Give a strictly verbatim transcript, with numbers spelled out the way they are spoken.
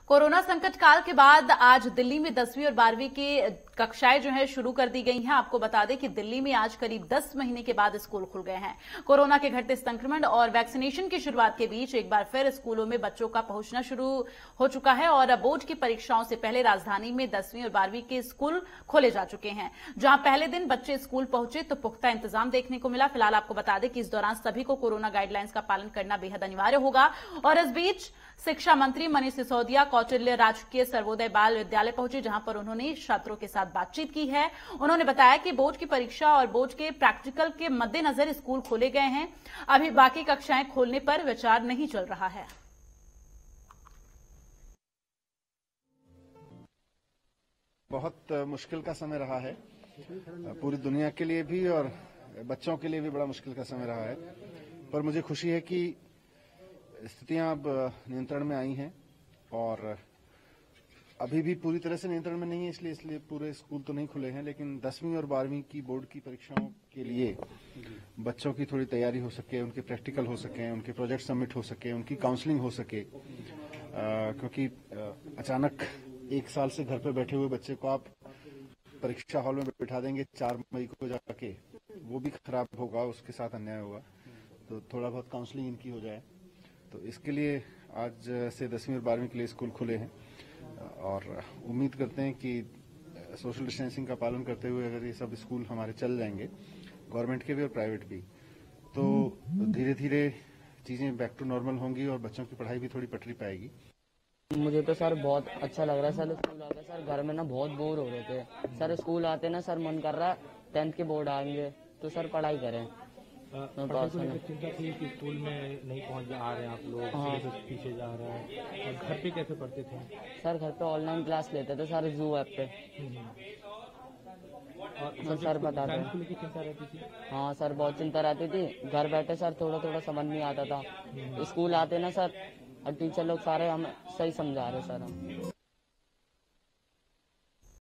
Corona संकट काल के बाद आज दिल्ली में दसवीं और बारहवीं की कक्षाएं जो है शुरू कर दी गई हैं। आपको बता दें कि दिल्ली में आज करीब दस महीने के बाद स्कूल खुल गए हैं। कोरोना के घटते संक्रमण और वैक्सीनेशन की शुरुआत के बीच एक बार फिर स्कूलों में बच्चों का पहुंचना शुरू हो चुका है और बोर्ड की परीक्षाओं से पहले राजधानी में दसवीं और बारहवीं के स्कूल खोले जा चुके हैं। जहां पहले दिन बच्चे स्कूल पहुंचे तो पुख्ता इंतजाम देखने को मिला। फिलहाल आपको बता दें कि इस दौरान सभी को कोरोना गाइडलाइंस का पालन करना बेहद अनिवार्य होगा। और इस बीच शिक्षा मंत्री मनीष सिसोदिया कौटिल्य राजकीय सर्वोदय बाल विद्यालय पहुंचे, जहां पर उन्होंने छात्रों के साथ बातचीत की है। उन्होंने बताया कि बोर्ड की परीक्षा और बोर्ड के प्रैक्टिकल के मद्देनजर स्कूल खोले गए हैं। अभी बाकी कक्षाएं खोलने पर विचार नहीं चल रहा है। बहुत मुश्किल का समय रहा है, पूरी दुनिया के लिए भी और बच्चों के लिए भी बड़ा मुश्किल का समय रहा है। पर मुझे खुशी है कि स्थितियां अब नियंत्रण में आई हैं और अभी भी पूरी तरह से नियंत्रण में नहीं है, इसलिए इसलिए पूरे स्कूल तो नहीं खुले हैं। लेकिन दसवीं और बारहवीं की बोर्ड की परीक्षाओं के लिए बच्चों की थोड़ी तैयारी हो सके, उनके प्रैक्टिकल हो सके, उनके प्रोजेक्ट सबमिट हो सके, उनकी काउंसलिंग हो सके, आ, क्योंकि आ, अचानक एक साल से घर पर बैठे हुए बच्चे को आप परीक्षा हॉल में बैठा देंगे चार मई को जाके, वो भी खराब होगा, उसके साथ अन्याय होगा। तो थोड़ा बहुत काउंसलिंग इनकी हो जाए, तो इसके लिए आज से दसवीं और बारहवीं के लिए स्कूल खुले हैं और उम्मीद करते हैं कि सोशल डिस्टेंसिंग का पालन करते हुए अगर ये सब स्कूल हमारे चल जाएंगे, गवर्नमेंट के भी और प्राइवेट भी, तो धीरे धीरे चीजें बैक टू नॉर्मल होंगी और बच्चों की पढ़ाई भी थोड़ी पटरी पाएगी। मुझे तो सर बहुत अच्छा लग रहा है सर स्कूल आके। सर घर में ना बहुत बोर हो रहे थे सर, स्कूल आते ना सर मन कर रहा है टेंथ के बोर्ड आएंगे तो सर पढ़ाई करें। पढ़ाई को लेकर चिंता थी कि स्कूल में नहीं पहुंच आ रहे हैं आप लोग, सिलेबस पीछे जा रहे हैं। और घर पे कैसे पढ़ते थे? सर घर पे ऑनलाइन क्लास लेते थे सर, जू ऐप पे। और सर बता दें, चिंता रहती थी? हाँ सर बहुत चिंता रहती थी। घर बैठे सर थोड़ा थोड़ा समझ नहीं आता था, स्कूल आते ना सर और टीचर लोग सारे हमें सही समझा रहे सर हम।